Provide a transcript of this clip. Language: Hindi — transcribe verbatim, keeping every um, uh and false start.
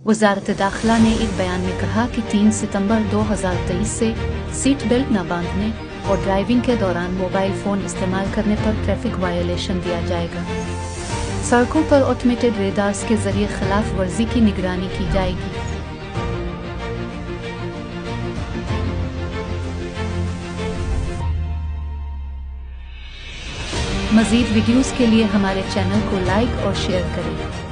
वज़ारत दाखिला ने एक बयान में कहा कि तीन सितंबर दो हज़ार तेईस से सीट बेल्ट न बांधने और ड्राइविंग के दौरान मोबाइल फ़ोन इस्तेमाल करने पर ट्रैफिक वायलेशन दिया जाएगा। सड़कों पर ऑटोमेटेड रेडार्स के जरिए खिलाफ वर्जी की निगरानी की जाएगी। मज़ीद वीडियोज़ के लिए हमारे चैनल को लाइक और शेयर करें।